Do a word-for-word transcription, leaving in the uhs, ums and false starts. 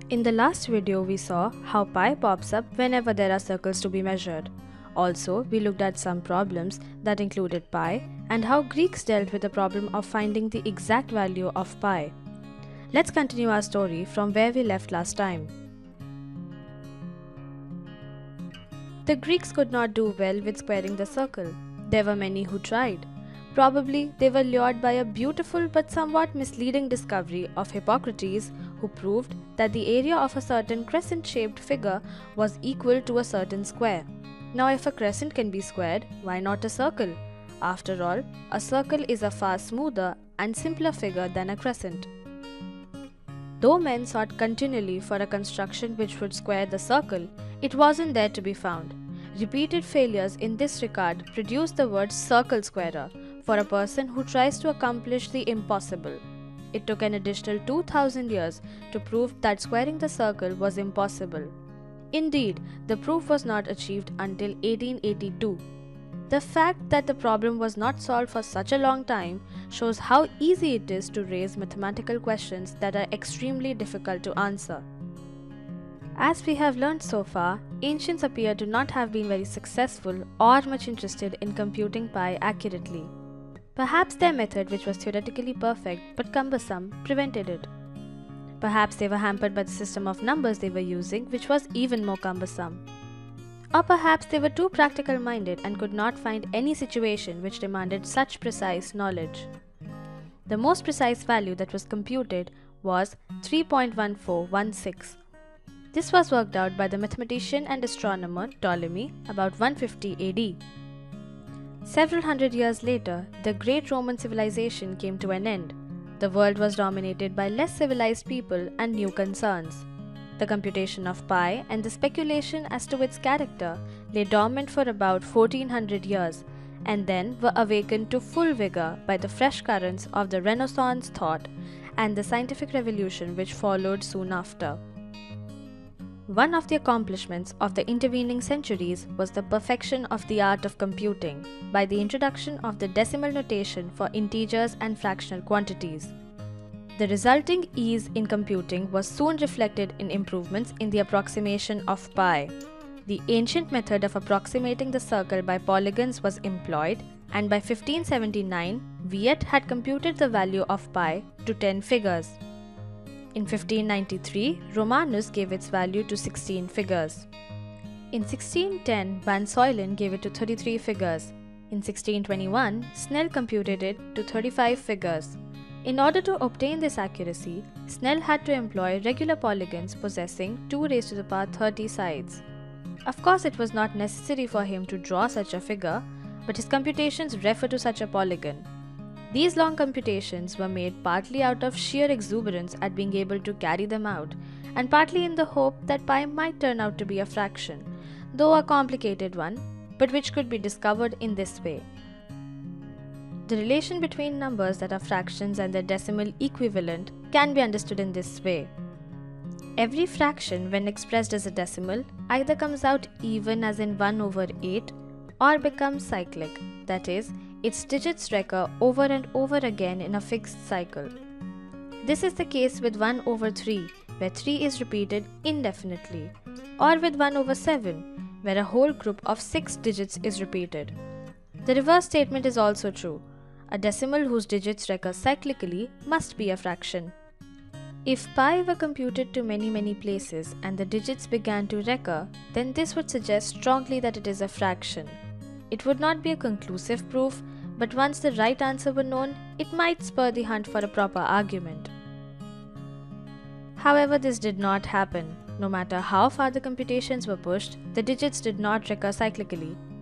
In the last video, we saw how pi pops up whenever there are circles to be measured. Also, we looked at some problems that included pi and how Greeks dealt with the problem of finding the exact value of pi. Let's continue our story from where we left last time. The Greeks could not do well with squaring the circle. There were many who tried. Probably they were lured by a beautiful but somewhat misleading discovery of Hippocrates, who proved that the area of a certain crescent-shaped figure was equal to a certain square. Now, if a crescent can be squared, why not a circle? After all, a circle is a far smoother and simpler figure than a crescent. Though men sought continually for a construction which would square the circle, it wasn't there to be found. Repeated failures in this regard produced the word circle squarer for a person who tries to accomplish the impossible. It took an additional two thousand years to prove that squaring the circle was impossible. Indeed, the proof was not achieved until eighteen eighty-two. The fact that the problem was not solved for such a long time shows how easy it is to raise mathematical questions that are extremely difficult to answer. As we have learned so far, ancients appear to not have been very successful or much interested in computing pi accurately. Perhaps their method, which was theoretically perfect but cumbersome, prevented it. Perhaps they were hampered by the system of numbers they were using, which was even more cumbersome. Or perhaps they were too practical-minded and could not find any situation which demanded such precise knowledge. The most precise value that was computed was three point one four one six. This was worked out by the mathematician and astronomer Ptolemy about one fifty A D. Several hundred years later, the great Roman civilization came to an end. The world was dominated by less civilized people and new concerns. The computation of pi and the speculation as to its character lay dormant for about fourteen hundred years and then were awakened to full vigor by the fresh currents of the Renaissance thought and the scientific revolution which followed soon after. One of the accomplishments of the intervening centuries was the perfection of the art of computing by the introduction of the decimal notation for integers and fractional quantities. The resulting ease in computing was soon reflected in improvements in the approximation of pi. The ancient method of approximating the circle by polygons was employed, and by fifteen seventy-nine, Viet had computed the value of pi to ten figures. In fifteen ninety-three, Romanus gave its value to sixteen figures. In sixteen ten, Van Soilen gave it to thirty-three figures. In sixteen twenty-one, Snell computed it to thirty-five figures. In order to obtain this accuracy, Snell had to employ regular polygons possessing two raised to the power thirty sides. Of course, it was not necessary for him to draw such a figure, but his computations refer to such a polygon. These long computations were made partly out of sheer exuberance at being able to carry them out, and partly in the hope that pi might turn out to be a fraction, though a complicated one, but which could be discovered in this way. The relation between numbers that are fractions and their decimal equivalent can be understood in this way. Every fraction, when expressed as a decimal, either comes out even as in one over eight or becomes cyclic, that is, its digits recur over and over again in a fixed cycle. This is the case with one over three, where three is repeated indefinitely, or with one over seven, where a whole group of six digits is repeated. The reverse statement is also true. A decimal whose digits recur cyclically must be a fraction. If pi were computed to many many places and the digits began to recur, then this would suggest strongly that it is a fraction. It would not be a conclusive proof, but once the right answer were known, it might spur the hunt for a proper argument. However, this did not happen. No matter how far the computations were pushed, the digits did not recur cyclically,